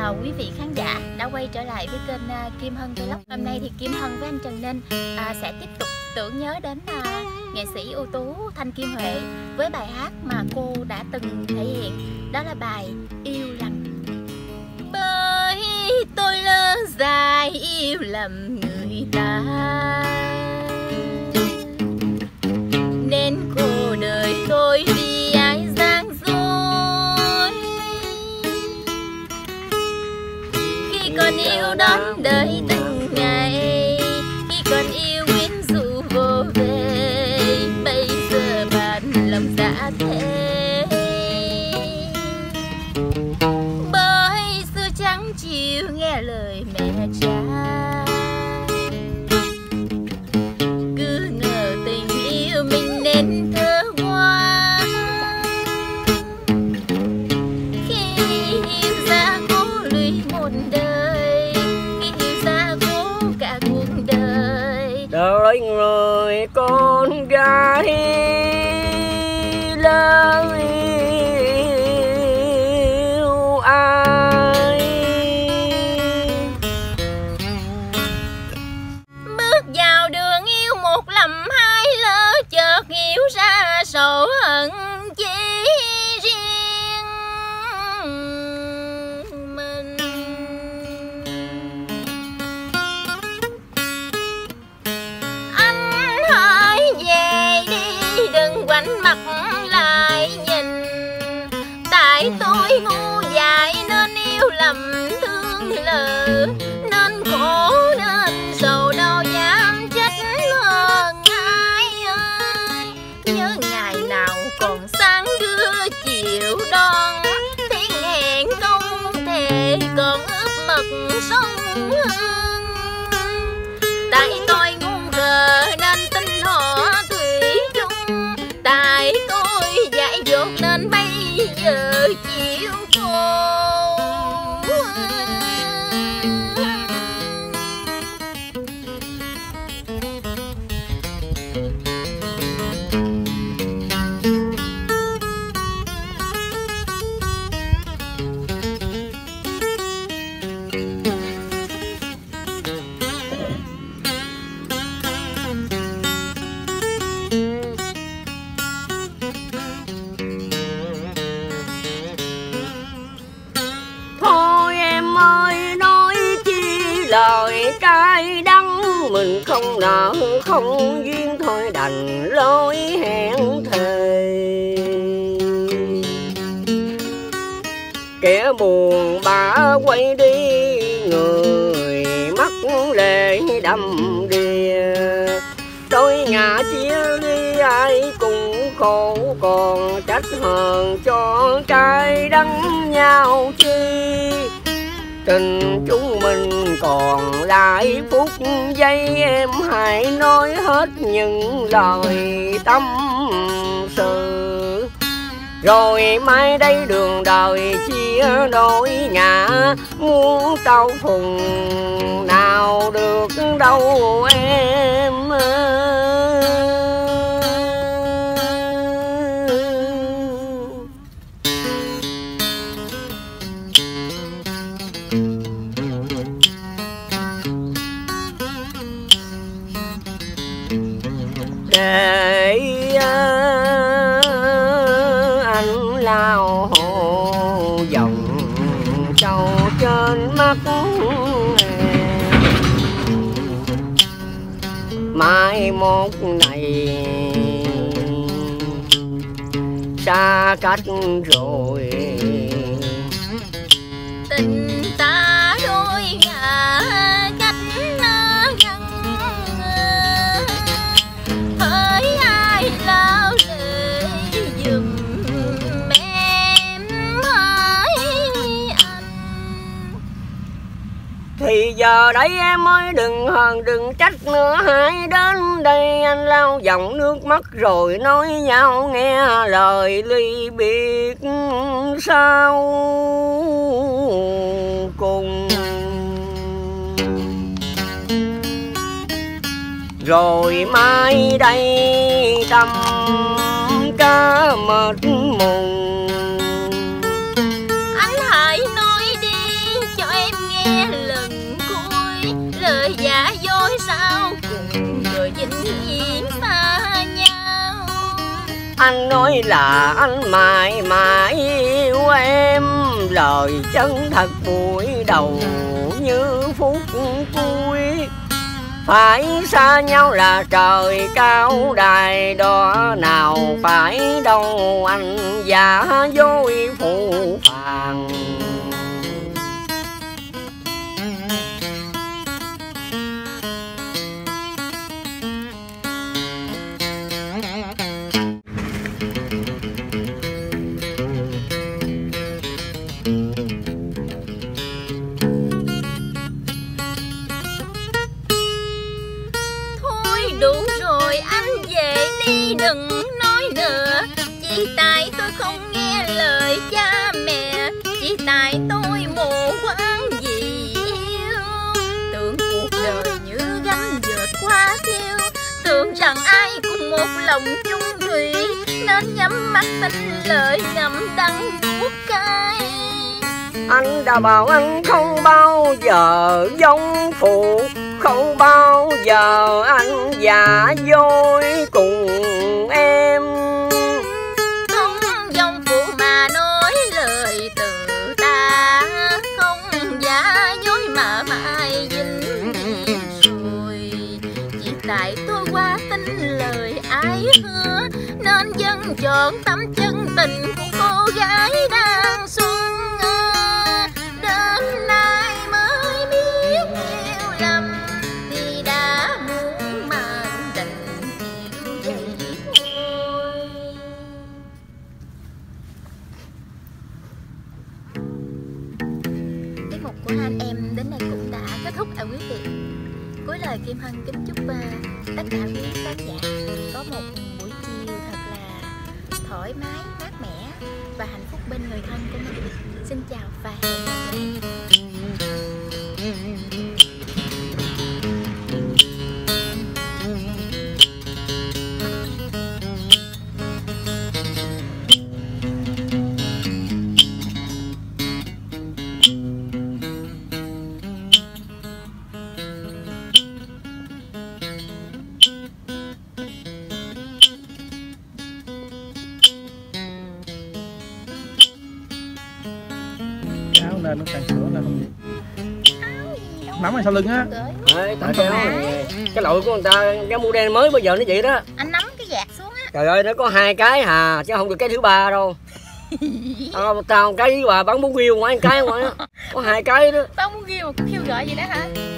quý vị khán giả đã quay trở lại với kênh Kim Hân Vlog. Hôm nay thì Kim Hân với anh Trần Ninh sẽ tiếp tục tưởng nhớ đến nghệ sĩ ưu tú Thanh Kim Huệ với bài hát mà cô đã từng thể hiện. Đó là bài Yêu Lầm. Bởi tôi lỡ dài yêu lầm người ta, nên cô đời tôi vì ai gian dối. Khi còn yêu đón đợi từng ngày, khi còn yêu quyến rũ vô về, bây giờ bạn lòng dạ thế. Bởi xưa chẳng chịu nghe lời mẹ cha, cứ ngờ tình yêu mình nên thơ hoa. Khi yêu ra cố lụy một đời, khi yêu ra cố cả cuộc đời. Đời người con gái lỡ yêu ai, bước vào đường yêu một lầm hai lỡ, chợt hiểu ra sầu hận chỉ riêng mình. Anh hãy về đi, đừng quanh mặt lại nhìn. Tại tôi ngu dại nên yêu lầm thương lỡ, nên khổ nên sầu đau dám trách hơn ai ơi. Nhớ ngày nào còn sáng trưa chiều đón, tiếng hẹn câu thề còn ướp mật sông hương. Tại tôi ngu ngờ nên tin họ thủy chung, tại tôi dại dột nên bây giờ chịu khổ. thôi em ơi nói chi lời cay đắng, mình không nợ không duyên thôi đành lối hẹn thề. Kẻ buồn bã quay đi, người mắt lệ đầm đìa. Đôi ngả chia ly ai cùng khổ, còn trách hờn cho cay đắng nhau chi. Tình chúng mình còn lại phút giây, em hãy nói hết những lời tâm sự. Rồi mai đây đường đời chia đôi ngả, muốn tao phùng nào được đâu em ơi. Để anh lao hồ dòng trâu trên mắt mai một ngày xa cách rồi. Tình ta đôi ngả cách gần, hỡi ai lao lệ giùm em hỡi anh. Thì giờ đây em ơi đừng hờn đừng trách nữa, hãy đến đây anh lau dòng nước mắt rồi nói nhau nghe lời ly biệt sau cùng. Rồi mai đây tâm cá mệt mùng, anh hãy nói đi cho Anh nói là anh mãi mãi yêu em, lời chân thật buổi đầu như phút cuối. Phải xa nhau là trời cao đài đó, nào phải đâu anh giả dối phũ phàng. Đủ rồi anh về đi đừng nói nữa. Chỉ tại tôi không nghe lời cha mẹ, chỉ tại tôi mù quáng vì yêu. Tưởng cuộc đời như gánh vượt qua thiêu, tưởng rằng ai cùng một lòng chung thủy, nên nhắm mắt tin lời ngậm đắng nuốt cay. Anh đã bảo anh không bao giờ giống phụ, không bao giờ anh giả dối cùng em. Không giống phụ mà nói lời từ ta, không giả dối mà mãi dính rồi. Chỉ tại tôi qua tin lời ai hứa, nên dân chọn tấm chân tình của cô gái đang xuân. Đến nay mới biết yêu lầm, thì đã muốn mà đành chịu vậy thôi. Tiết mục của hai anh em đến đây cũng đã kết thúc à quý vị. Cuối lời Kim Hân kính chúc tất cả quý khán giả có một buổi chiều thật là thoải mái, mát mẻ và hạnh phúc bên người thân của mình. Xin chào và hẹn gặp lại. Áo lên nó càng sửa là không nắm ở sau lưng á. Tại cái lội của người ta, cái mũ đen mới bây giờ nó vậy đó. Anh nắm cái gạt xuống á. Trời ơi, nó có 2 cái hà, chứ không được cái thứ 3 đâu. Tao cái với bà bắn bún riêu ngoài 1 cái ngoài đó. Có 2 cái đó. Tao muốn ghiêu mà cũng khiêu gợi vậy đó hả?